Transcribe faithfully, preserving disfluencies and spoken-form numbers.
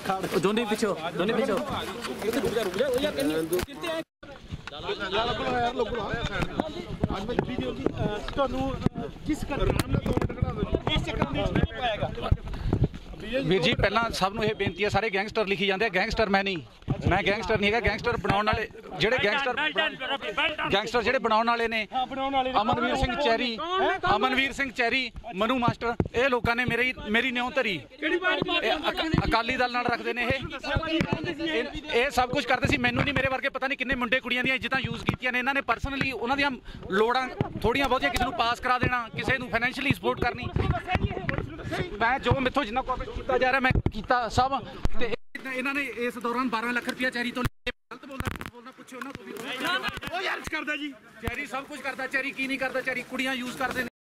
दोनों पिछो दोनों पिछो वीर जी पहला सब नूं ये बेनती है सारे गैंगस्टर लिखी जाते गैंगस्टर मैं नहीं मैं गैंगस्टर नहीं है गैंगस्टर बनाने वाले जेडे गैंगस्टर गैंगस्टर जेडे बनाने वाले ने अमनवीर सिंह चैरी अमनवीर सिंह चैरी मनु मास्टर ये लोगों ने मेरी मेरी न्यों धरी अकाली दल नाल रखते हैं ये सब कुछ करते सी मैनू नहीं मेरे वर्गे पता नहीं किन्ने मुंडे कुड़ियां दी इज्जतां यूज़ कीतियां ने इन्हां ने पर्सनली उन्हां दियां लोड़ां थोड़ियां बहुतियां किसी नूं पास करा देना किसी नूं फाइनैंशियली सपोर्ट करनी मैं जो मेथों जिन्ना कोऑपरेट किया जा रहा मैं किया सब ते इन्होंने इस दौरान बारह लाख रुपया चैरी तो गलत बोलना बोलना पूछो ना ओ यार करदा जी चैरी सब कुछ करदा चैरी की नहीं करदा चैरी कुड़ियां यूज़ करते